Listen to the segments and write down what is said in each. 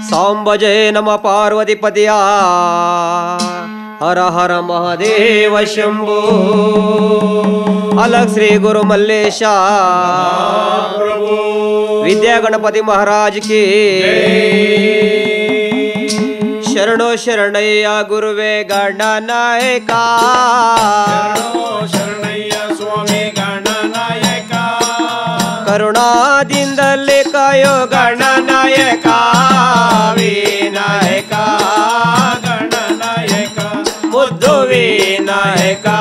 ಸಾಂಬ ಜಯ ನಮ ಪಾರ್ವತಿಪತಿಯ ಹರ ಹರ ಮಹಾದೇವ ಶಂಭೋ अलग श्री गुरु मल्लेश विद्या गणपति महाराज की शरणो शरणय्य गुरुवे गणनायका स्वामी गणनायका करुणादिंदले कायो गणनायका विनायका गणनायका मुद्दु विनायका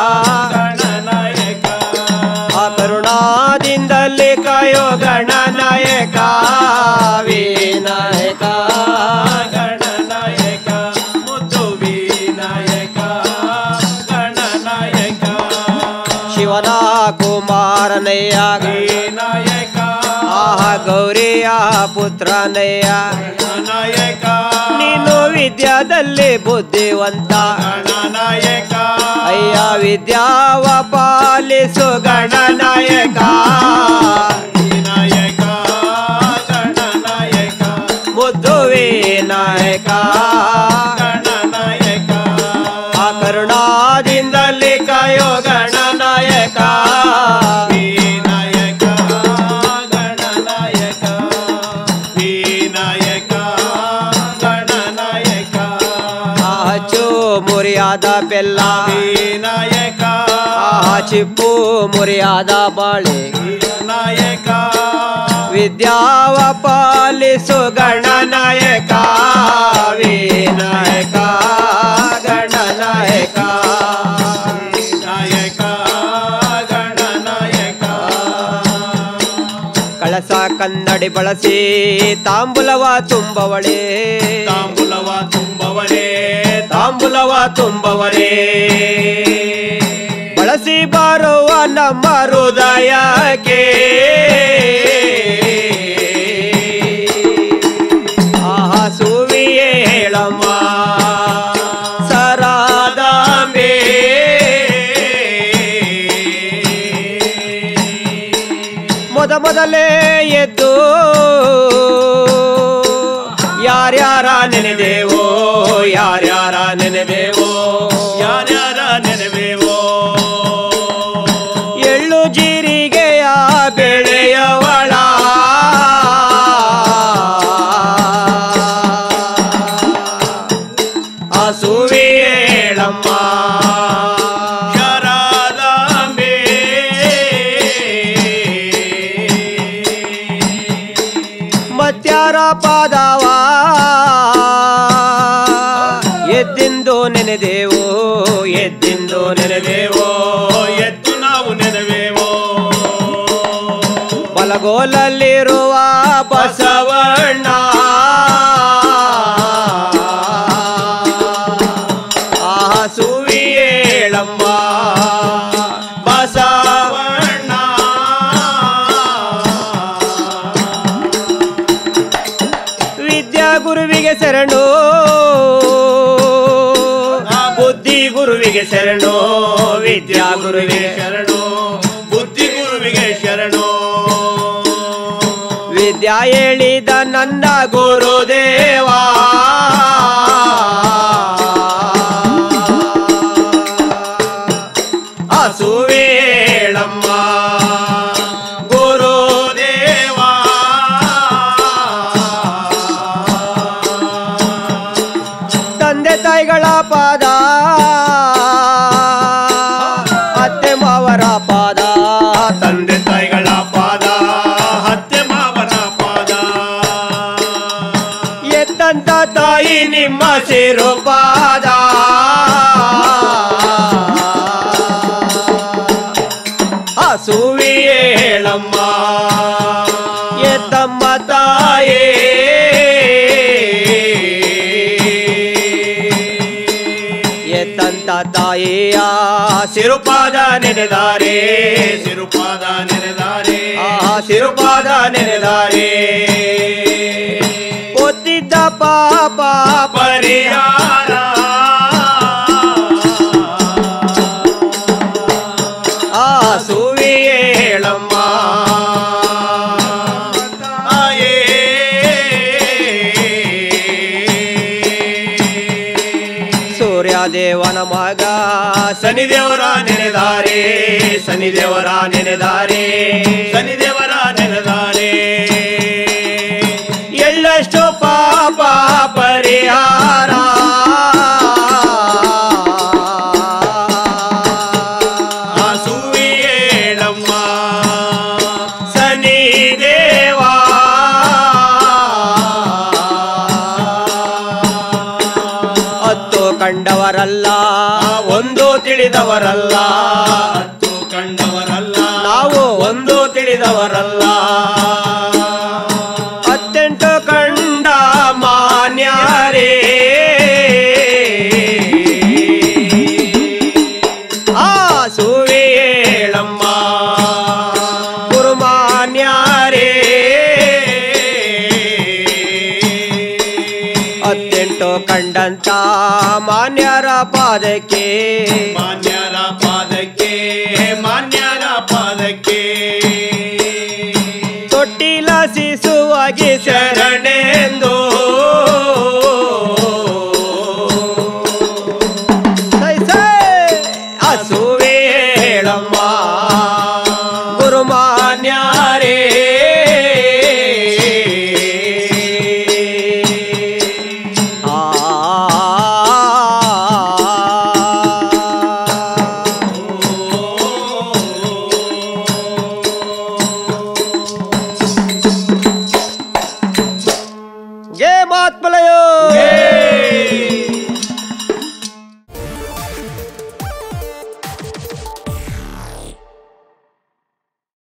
करुणादिंदले कायो गणनायका विनायका गणनायका मुद्दु विनायका गणनायका शिवना कुमारनಯ್ಯ विनायका आह गौरिಯ ಪುತ್ರನಯ್ಯ गणनायका ನೀನು ವಿದ್ಯಾದಲ್ಲಿ ಬುದ್ಧಿವಂತ गणनायका ಅಯ್ಯ ವಿದ್ಯಾವ ಪಾಲಿಸು ಗಣನಾಯಕ विनायका गणनायका ಮುದ್ದು ವಿನಾಯಕ गणनायका ಆ ಕರುಣಾದಿಂದಲೇ ಕಾಯೋ ಗಣನಾಯಕ विनायका गणनायका विनायका गणनायका ಹಚ್ಚು ಮುರಿಯಾದ ಬೆಲ್ಲ विनायका ಚಿಪ್ಪು ಮುರಿಯಾದ ಬಾಳೆ विनायका ವಿದ್ಯಾವ ಪಾಲಿಸು ಗಣನಾಯಕ ವಿನಾಯಕ ಗಣನಾಯಕ विनायका गणनायका ಕಳಸ ಕನ್ನಡಿ ಬಳಸಿ ತಾಂಬುಲವ ತುಂಬವಳೆ तांबुलव ತುಂಬವರೇ ತಾಂಬುಲವ ತುಂಬವರೇ ಬಳಸಿ ಬರುವ ನಮ್ಮ ಹೃದಯಕ್ಕೆ ಆಹಾ ಸುವಿಯೇ ಹೇಳಮ್ಮ ಸರಾದಾಂಬೆ ಮೊದಲೇ ಎದ್ದು ಯಾರ್ಯಾರ ನೆನೆದೇವೋ ಯಾರ್ಯಾರ ನೆನೆದೇವೋ ಯಾರ್ಯಾರ ನೆನವೇವೋ ಎಳ್ಳು ಜೀರಿಗೆಯ ಬೆಳೆಯವಳ ಹಸುವೇಳಮ್ಮ ಶರಾದಾಂಬೆ ಮತ್ಯಾರ ಪಾದವ ಎದ್ದಿಂದು ನೆನೆದೇವೋ ಎದ್ದಿಂದು ನೆನೆದೇವೋ ಎದ್ದು ನಾವು ನೆನವೇವೋ ಬಲಗೋಲಲ್ಲಿರುವ ಬಸವಣ್ಣ ಆ ಸುವಿಯೇಳಮ್ಮ ಬಸವಣ್ಣ ವಿದ್ಯಾ ಗುರುವಿಗೆ ಶರಣು ಬುದ್ಧಿ ಗುರುವಿಗೆ ಶರಣು ವಿದ್ಯಾ ಗುರುವಿಗೆ ಶರಣು ಬುದ್ಧಿ ಗುರುವಿಗೆ ಶರಣು ವಿದ್ಯಾ ಹೇಳಿದ ನನ್ನ ಗುರುದೇವ ಹಸುವೇಳಮ್ಮ ಗುರುದೇವ ತಂದೆ ತಾಯಿಗಳ ಪಾದ ಅತ್ತೆ ಮಾವರ ಪಾದ ತಂದೆ ತಾಯಿಗಳ ಪಾದ ಹತ್ಯೆ ಮಾವನ ಪಾದ ಎತ್ತಂತ ತಾಯಿ ನಿಮ್ಮ ಸಿರು ಪಾದ ಹಸುವಿಯೇಳಮ್ಮ ಎತ್ತಮ್ಮ ತಾಯೇ ಎತ್ತಂತ ತಾಯಿಯ ಸಿರುಪಾದ ನೆನೆದಾರೆ ಸಿರುಪಾದ ನೆನೆದಾರೆ ಸಿರುಪಾದ ನೆನೆದಾರೆ ಒತ್ತಿದ್ದ ಪಾಪ ಪರಿಹಾರ ಆ ಸುವಿಯೇಳಮ್ಮ ಆಯೇ ದೇವನ ಮಗ ಶನಿದೇವರ ನೆನೆದಾರೆ ಶನಿದೇವರ ನೆನೆದಾರೆ ಶನಿದೇವರ ನೆನೆದಾರೆ ಎಳ್ಳಷ್ಟು ಪಾಪ ಪರಿಹಾರ ಸುವಿಯೇಳಮ್ಮ ಶನಿದೇವ ಹತ್ತು ಕಂಡವರಲ್ಲ ಒಂದು ತಿಳಿದವರಲ್ಲ ಹತ್ತು ಕಂಡವರಲ್ಲ ನಾವು ಒಂದು ತಿಳಿದವರಲ್ಲ ಹತ್ತೆಂಟು ಕಂಡ ಮಾನ್ಯರೇ ಆ ಸುವಿಯೇಳಮ್ಮ ಗುರುಮಾನ್ಯರೇ ಹತ್ತೆಂಟು ಕಂಡಂತ ಮಾನ್ಯರ ಪಾದಕ್ಕೆ ಮಾನ್ಯರ ಪಾದಕ್ಕೆ ಮಾನ್ಯರ ಪಾದಕ್ಕೆ ತೊಟ್ಟಿಲ ಶಿಶುವಾಗಿ ಶರಣೆಂದು ಹಸುವೇಳಮ್ಮ ಗುರುಮಾನ್ಯರೇ